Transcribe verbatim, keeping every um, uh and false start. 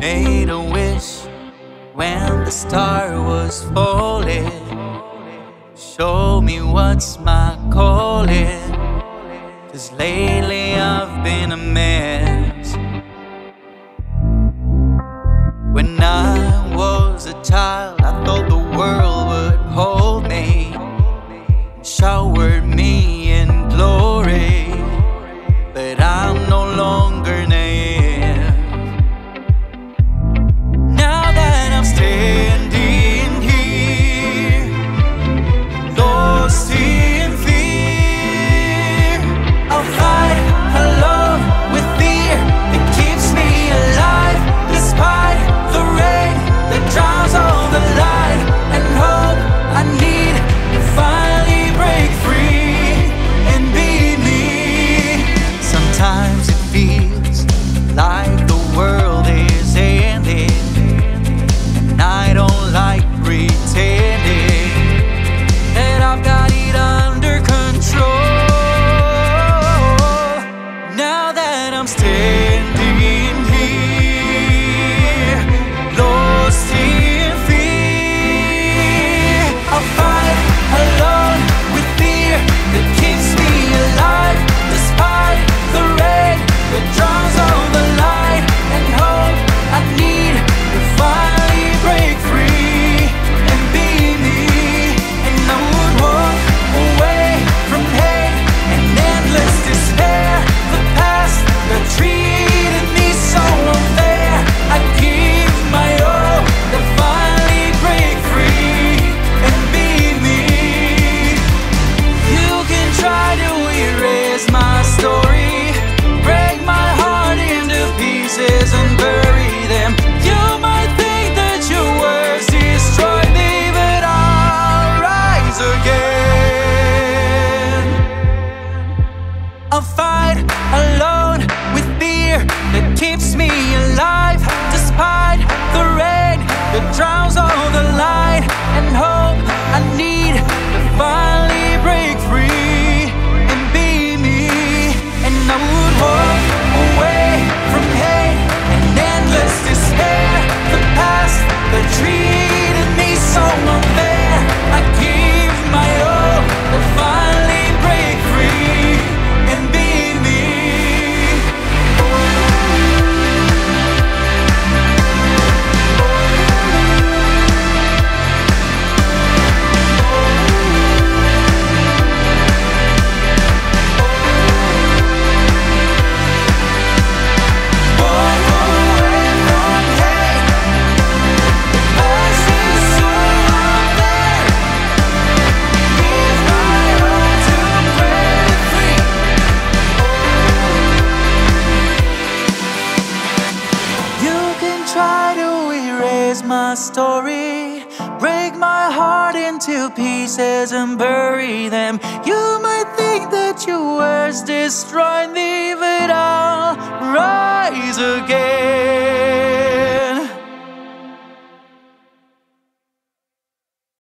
made a wish when the star was falling. Show me what's my calling, 'cause lately I've been a mess. When I was a child, I thought the world would hold me, showered me in glory, but I'm no longer naive. Now that I'm standing here, lost in fear, I'll fight alone with fear that keeps me alive, despite the rain that drowns all the light and hope I need to finally break free and be me. Sometimes it feels like the world is ending, and I don't like pretending that I've got it under control. Now that I'm standing here, lost in fear, I'll fight alone with fear that keeps me alive, despite the rain that drowns all the light and hope I need to finally break free and be me. And I would walk away from hate and endless despair, the past that treated me so unfair. I give my all to finally break free and be me. You can try to erase my story, break my heart into pieces and bury them. You might think that your words destroy me, but I'll rise again. I'll fight alone with fear that keeps me alive, despite the rain that drowns all the light and hope I need to finally break free and be me. And I would walk away from hate and endless despair, the past that treated me so unfair. I give my all to finally break free and be me. Walk away from hate, the past is so unfair. Give my all to break free. You can try to erase my story, break my heart into pieces and bury them. You might think that your words destroy me,